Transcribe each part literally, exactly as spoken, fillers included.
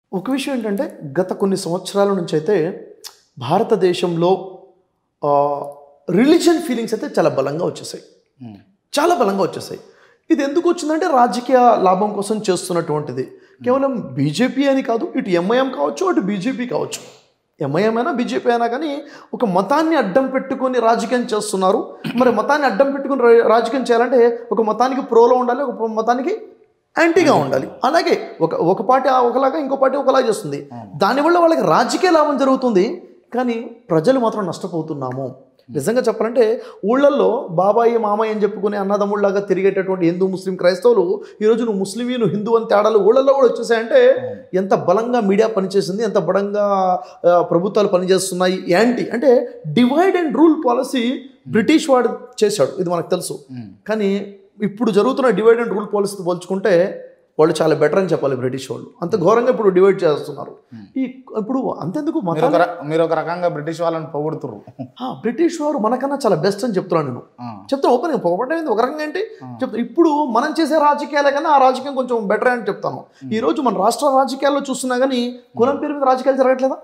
ఒక విషయం ఏంటంటే గత కొన్ని సంవత్సరాల నుంచి అయితే భారతదేశంలో రిలీజియన్ ఫీలింగ్స్ అయితే చాలా బలంగా వచ్చేసాయి చాలా బలంగా వచ్చేసాయి ఇది ఎందుకు వచ్చిందంటే రాజకీయ లాభం కోసం చేస్తున్నటువంటిది కేవలం బీజేపీ అని కాదు ఇటు ఎంఐఎం కావచ్చు అటు బీజేపీ కావచ్చు ఎంఐఎం అయినా బీజేపీ అయినా కానీ ఒక మతాన్ని అడ్డం పెట్టుకొని రాజకీయం చేస్తున్నారు మరి మతాన్ని అడ్డం పెట్టుకుని రాజకీయం చేయాలంటే ఒక మతానికి ప్రోలో ఉండాలి ఒక మతానికి యాంటీగా ఉండాలి అలాగే ఒక ఒక పార్టీ ఒకలాగా ఇంకో పార్టీ ఒకలాగా చేస్తుంది దానివల్ల వాళ్ళకి రాజకీయ లాభం జరుగుతుంది కానీ ప్రజలు మాత్రం నష్టపోతున్నాము నిజంగా చెప్పాలంటే ఊళ్ళల్లో బాబాయి మామయ్య అని చెప్పుకుని అన్నదమ్ముళ్ళలాగా తిరిగేటటువంటి హిందూ ముస్లిం క్రైస్తవులు ఈరోజు నువ్వు ముస్లిం నువ్వు హిందూ అని తేడాలు ఊళ్ళల్లో కూడా వచ్చేసాయంటే ఎంత బలంగా మీడియా పనిచేసింది ఎంత బలంగా ప్రభుత్వాలు పనిచేస్తున్నాయి యాంటీ అంటే divide and rule policy British వాడు చేశాడు ఇది మనకు తెలుసు కానీ ఇప్పుడు జరుగుతున్న డివైడ్ అండ్ రూల్ పాలసీతో పోల్చుకుంటే వాళ్ళు చాలా బెటర్ అని చెప్పాలి బ్రిటిష్ వాళ్ళు అంత ఘోరంగా ఇప్పుడు డివైడ్ చేస్తున్నారు ఈ ఇప్పుడు అంతెందుకు మీరు ఒక రకంగా బ్రిటిష్ వాళ్ళని పొగుడుతున్నారు బ్రిటిష్ వారు మనకన్నా చాలా బెస్ట్ అని చెప్తున్నాను నేను చెప్తాను ఓపెన్ పొగబడేది ఒక రకంగా ఏంటి చెప్తాను ఇప్పుడు మనం చేసే రాజకీయాలే కన్నా ఆ రాజకీయం కొంచెం బెటర్ అని చెప్తాను ఈ రోజు మన రాష్ట్ర రాజకీయాల్లో చూస్తున్నా కానీ కులం పేరు మీద రాజకీయాలు జరగట్లేదా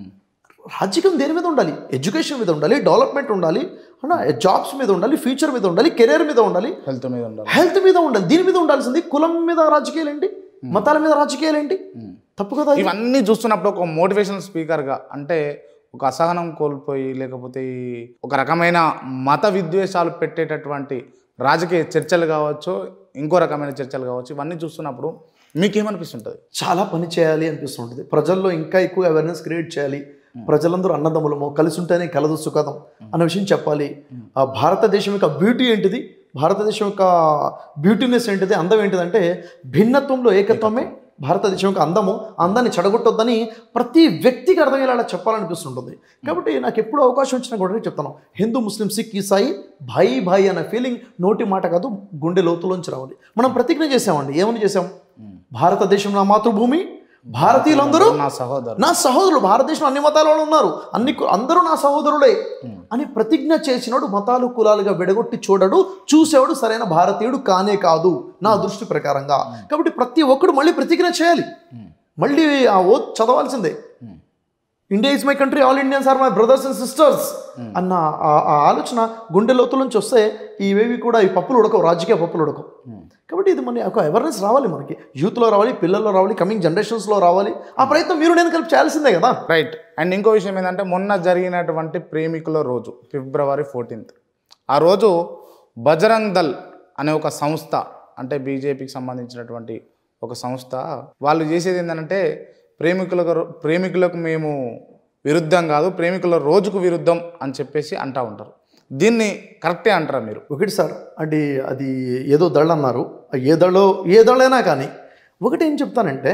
రాజకీయం దేని మీద ఉండాలి ఎడ్యుకేషన్ మీద ఉండాలి డెవలప్మెంట్ ఉండాలి అన్న జాబ్స్ మీద ఉండాలి ఫ్యూచర్ మీద ఉండాలి కెరీర్ మీద ఉండాలి హెల్త్ మీద ఉండాలి హెల్త్ మీద ఉండాలి దీని మీద ఉండాల్సింది కులం మీద రాజకీయాలు ఏంటి మతాల మీద రాజకీయాలు ఏంటి తప్పు కదా ఇవన్నీ చూస్తున్నప్పుడు ఒక మోటివేషనల్ స్పీకర్గా అంటే ఒక అసహనం కోల్పోయి లేకపోతే ఒక రకమైన మత విద్వేషాలు పెట్టేటటువంటి రాజకీయ చర్చలు కావచ్చు ఇంకో రకమైన చర్చలు కావచ్చు ఇవన్నీ చూస్తున్నప్పుడు మీకేమనిపిస్తుంటుంది చాలా పని చేయాలి అనిపిస్తుంటుంది ప్రజల్లో ఇంకా ఎక్కువ అవేర్నెస్ క్రియేట్ చేయాలి ప్రజలందరూ అన్నదమ్ములము కలిసి ఉంటేనే కలదు సుఖదం అన్న విషయం చెప్పాలి ఆ భారతదేశం యొక్క బ్యూటీ ఏంటిది భారతదేశం యొక్క బ్యూటీనెస్ ఏంటిది అందం ఏంటిదంటే భిన్నత్వంలో ఏకత్వమే భారతదేశం యొక్క అందము అందాన్ని చెడగొట్టొద్దని ప్రతి వ్యక్తికి అర్థమయ్యేలా చెప్పాలనిపిస్తుంటుంది కాబట్టి నాకు ఎప్పుడు అవకాశం వచ్చినా కూడా చెప్తాను హిందూ ముస్లిం సిక్ ఈసాయి భాయి భాయి అనే ఫీలింగ్ నోటి మాట కాదు గుండె లోతులోంచి రావాలి మనం ప్రతిజ్ఞ చేసామండి ఏమని చేసాం భారతదేశం నా మాతృభూమి భారతీయులందరూ నా సహోదరు నా సహోదరులు భారతదేశంలో అన్ని మతాల వాళ్ళు ఉన్నారు అన్ని అందరూ నా సహోదరులే అని ప్రతిజ్ఞ చేసినాడు మతాలు కులాలుగా విడగొట్టి చూడడు చూసేవాడు సరైన భారతీయుడు కానే కాదు నా దృష్టి ప్రకారంగా కాబట్టి ప్రతి ఒక్కడు మళ్ళీ ప్రతిజ్ఞ చేయాలి మళ్ళీ ఆ ఓ చదవాల్సిందే India is my country all Indians are my brothers and sisters అన్న ఆ ఆలోచన గుండె లోతుల నుంచి వస్తే ఇవేవి కూడా ఈ పప్పులు ఉడకవు రాజకీయ పప్పులు ఉడకవు కాబట్టి ఇది మన ఒక అవేర్నెస్ రావాలి మనకి యూత్లో రావాలి పిల్లల్లో రావాలి కమింగ్ జనరేషన్స్లో రావాలి ఆ ప్రయత్నం మీరు నేను కలిపి చేయాల్సిందే కదా రైట్ అండ్ ఇంకో విషయం ఏంటంటే మొన్న జరిగినటువంటి ప్రేమికుల రోజు ఫిబ్రవరి ఫోర్టీన్త్ ఆ రోజు బజరంగ్ దళ్ అనే ఒక సంస్థ అంటే బీజేపీకి సంబంధించినటువంటి ఒక సంస్థ వాళ్ళు చేసేది ఏంటంటే ప్రేమికులకు ప్రేమికులకు మేము విరుద్ధం కాదు ప్రేమికుల రోజుకు విరుద్ధం అని చెప్పేసి అంటూ ఉంటారు దీన్ని కరెక్టే అంటారా మీరు ఒకటి సార్ అంటే అది ఏదో దళ అన్నారు ఏ దళో ఏ దళైనా కానీ ఒకటి ఏం చెప్తానంటే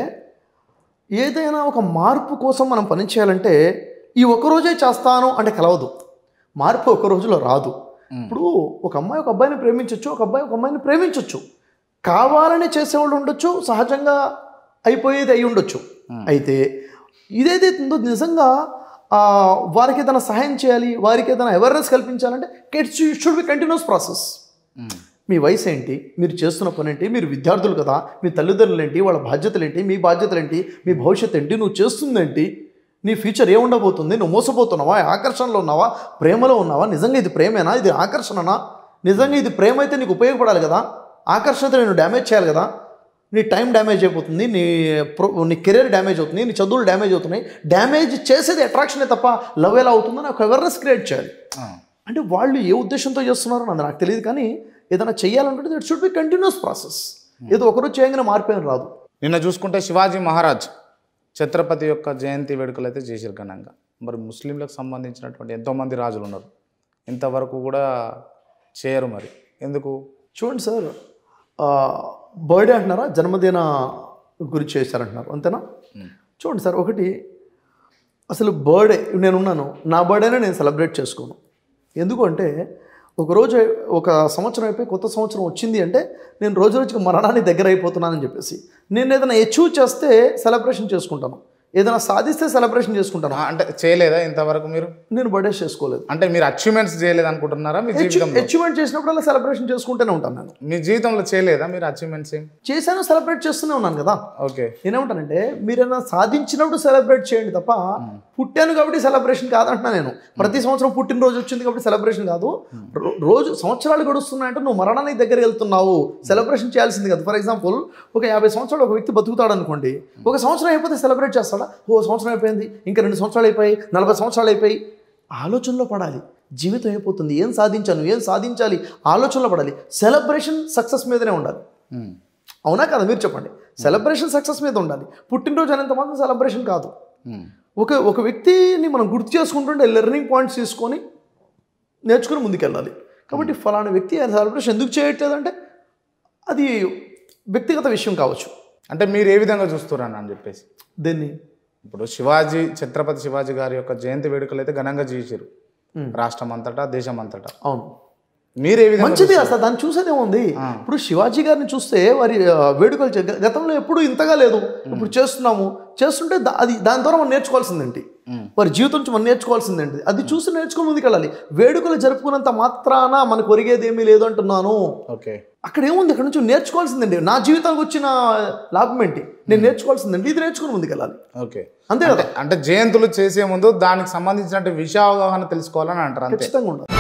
ఏదైనా ఒక మార్పు కోసం మనం పని చేయాలంటే ఈ ఒకరోజే చేస్తాను అంటే కలవదు మార్పు ఒక రోజులో రాదు ఇప్పుడు ఒక అమ్మాయి ఒక అబ్బాయిని ప్రేమించవచ్చు ఒక అబ్బాయి ఒక అమ్మాయిని ప్రేమించవచ్చు కావాలని చేసేవాళ్ళు ఉండొచ్చు సహజంగా అయిపోయేది అయి ఉండొచ్చు అయితే ఇదైతే ఉందో నిజంగా వారికి ఏదైనా సహాయం చేయాలి వారికి ఏదైనా అవేర్నెస్ కల్పించాలంటే it's should be continuous process మీ వయసు ఏంటి మీరు చేస్తున్న పని ఏంటి మీరు విద్యార్థులు కదా మీ తల్లిదండ్రులు ఏంటి వాళ్ళ బాధ్యతలు ఏంటి మీ బాధ్యతలు ఏంటి మీ భవిష్యత్తు ఏంటి నువ్వు చేస్తుందేంటి నీ ఫ్యూచర్ ఏముండబోతుంది నువ్వు మోసపోతున్నావా ఆకర్షణలో ఉన్నావా ప్రేమలో ఉన్నావా నిజంగా ఇది ప్రేమేనా ఇది ఆకర్షణనా నిజంగా ఇది ప్రేమ అయితే నీకు ఉపయోగపడాలి కదా ఆకర్షణతో నేను డ్యామేజ్ చేయాలి కదా నీ టైం డ్యామేజ్ అయిపోతుంది నీ ప్రో నీ కెరీర్ డ్యామేజ్ అవుతుంది నీ చదువులు డ్యామేజ్ అవుతున్నాయి డ్యామేజ్ చేసేది అట్రాక్షనే తప్ప లవ్ ఎలా అవుతుందని ఒక అవేర్నెస్ క్రియేట్ చేయాలి అంటే వాళ్ళు ఏ ఉద్దేశంతో చేస్తున్నారో అది నాకు తెలియదు కానీ ఏదైనా చేయాలనుకుంటే it should be continuous process ఏదో ఒకరోజు చేయగానే మార్పేం రాదు నిన్న చూసుకుంటే శివాజీ మహారాజ్ ఛత్రపతి యొక్క జయంతి వేడుకలు అయితే చేశారు ఘనంగా మరి ముస్లింలకు సంబంధించినటువంటి ఎంతోమంది రాజులు ఉన్నారు ఇంతవరకు కూడా చేయరు మరి ఎందుకు చూడండి సార్ బర్త్డే అంటున్నారా జన్మదిన గురించి చేశారంటున్నారు అంతేనా చూడండి సార్ ఒకటి అసలు బర్త్డే నేనున్నాను నా బర్త్డేనే నేను సెలబ్రేట్ చేసుకోను ఎందుకు అంటే ఒకరోజు ఒక సంవత్సరం అయిపోయి కొత్త సంవత్సరం వచ్చింది అంటే నేను రోజు రోజుకి మరణానికి దగ్గర అయిపోతున్నానని చెప్పేసి నేను ఏదైనా అచీవ్ చేస్తే సెలబ్రేషన్ చేసుకుంటాను ఏదైనా సాధిస్తే సెలబ్రేషన్ చేసుకుంటాను. ఆ, అంటే చేయలేదా ఇంతవరకు మీరు? నేను బర్త్డేస్ చేసుకోలేదు. అంటే మీరు అచీవ్మెంట్స్ చేయలేదు అనుకుంటున్నారా మీ జీవితంలో? అచీవ్మెంట్ చేసినప్పుడల్లా సెలబ్రేషన్ చేసుకుంటూనే ఉంటాను నేను. మీ జీవితంలో చేయలేదా మీరు అచీవ్మెంట్స్ ఏం? చేశాను, సెలబ్రేట్ చేస్తూనే ఉన్నాను కదా. ఓకే. నేనేమంటానంటే మీరైనా సాధించినప్పుడు సెలబ్రేట్ చేయండి తప్ప పుట్టాను కాబట్టి సెలబ్రేషన్ కాదంటున్నా నేను. ప్రతి సంవత్సరం పుట్టినరోజు వచ్చింది కాబట్టి సెలబ్రేషన్ కాదు. రో- రోజు సంవత్సరాలు గడుస్తున్నాయంటే నువ్వు మరణానికి దగ్గర వెళ్తున్నావు, సెలబ్రేషన్ చేయాల్సింది కదా. ఫర్ ఎగ్జాంపుల్ ఒక యాభై సంవత్సరాలు ఒక వ్యక్తి బతుకుతాడు అనుకోండి, ఒక సంవత్సరం అయిపోతే సెలబ్రేట్ చేస్తాడా? ఓ సంవత్సరం అయిపోయింది, ఇంకా రెండు సంవత్సరాలు అయిపోయి, నలభై సంవత్సరాలు అయిపోయి. ఆలోచనలో పడాలి, జీవితం అయిపోతుంది, ఏం సాధించాను, ఏం సాధించాలి, ఆలోచనలో పడాలి. సెలబ్రేషన్ సక్సెస్ మీదనే ఉండాలి. ఉమ్. అవునా కదా? మీరు చెప్పండి. సెలబ్రేషన్ సక్సెస్ మీద ఉండాలి, పుట్టినరోజు అనేంత మాత్రం సెలబ్రేషన్ కాదు. ఉమ్. ఒక ఒక వ్యక్తిని మనం గుర్తు చేసుకుంటుంటే లెర్నింగ్ పాయింట్స్ తీసుకొని నేర్చుకుని ముందుకెళ్ళాలి. కాబట్టి ఫలానా వ్యక్తి ఆయన సెలబ్రేషన్ ఎందుకు చేయట్లేదంటే అది వ్యక్తిగత విషయం కావచ్చు. అంటే మీరు ఏ విధంగా చూస్తున్నారని అని చెప్పేసి దీన్ని ఇప్పుడు శివాజీ ఛత్రపతి శివాజీ గారి యొక్క జయంతి వేడుకలు అయితే ఘనంగా చేశారు రాష్ట్రం అంతటా, దేశం అంతటా. అవును, మీరు ఏ విధంగా మంచిది అసలు. దాన్ని చూసేదేముంది. ఇప్పుడు శివాజీ గారిని చూస్తే వారి ఆ, వేడుకలు చే- గ- గతంలో ఎప్పుడు ఇంతగా లేదు, ఇప్పుడు చేస్తున్నాము. చేస్తుంటే దా- అది దాని ద్వారా మనం నేర్చుకోవాల్సిందేంటి, వారి జీవితం నుంచి మనం నేర్చుకోవాల్సిందేంటి, అది చూసి నేర్చుకుని ముందుకెళ్ళాలి. వేడుకలు జరుపుకున్నంత మాత్రాన మనకు ఒరిగేది ఏమీ లేదు అంటున్నాను. ఓకే. అక్కడ ఏముంది, అక్కడ నుంచి నేర్చుకోవాల్సిందండి. నా జీవితానికి వచ్చిన లాభం ఏంటి, నేను నేర్చుకోవాల్సిందండి, ఇది నేర్చుకుని ముందుకెళ్ళాలి. ఓకే. అంతే కదా. అంటే జయంతులు చేసే ముందు దానికి సంబంధించిన విషయ అవగాహన తెలుసుకోవాలని అంటారు. అంతే. ఖచ్చితంగా ఉండాలి.